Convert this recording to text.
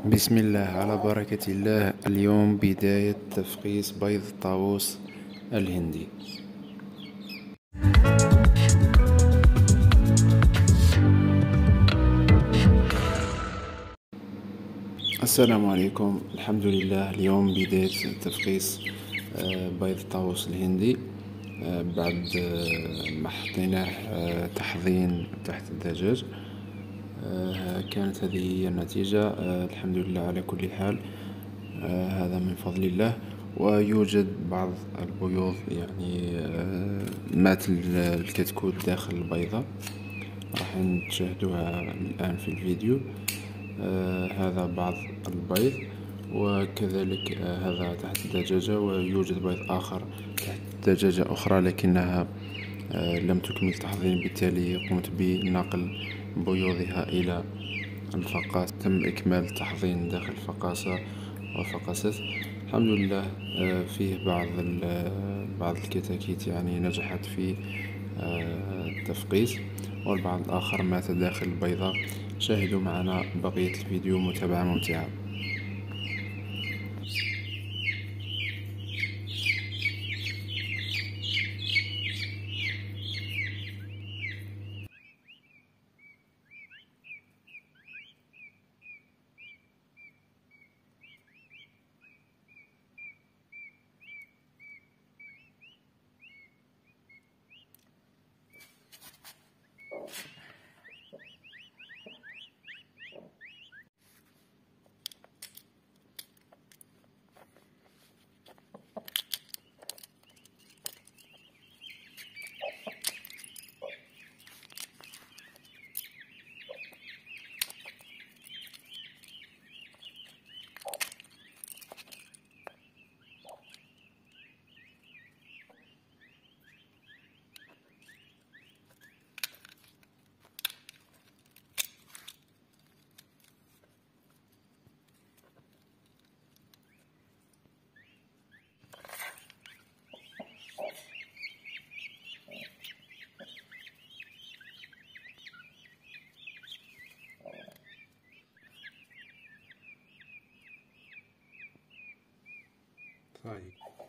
بسم الله على بركة الله. اليوم بداية تفقيس بيض الطاووس الهندي. السلام عليكم. الحمد لله، اليوم بداية تفقيس بيض الطاووس الهندي بعد ما حطيناه تحضين تحت الدجاج. كانت هذه هي النتيجة. الحمد لله على كل حال. هذا من فضل الله. ويوجد بعض البيوض يعني مات الكتكوت داخل البيضة، راح نشاهدوها الآن في الفيديو. هذا بعض البيض، وكذلك هذا تحت الدجاجة، ويوجد بيض آخر تحت دجاجة أخرى لكنها لم تكمل تحضير، بالتالي قمت بنقل بيوضها إلى الفقاس. تم إكمال التحضير داخل الفقاسة وفقست. الحمد لله. فيه بعض الكتاكيت يعني نجحت في التفقيس، والبعض الآخر مات داخل البيضة. شاهدوا معنا بقية الفيديو، متابعة ممتعة. طيب.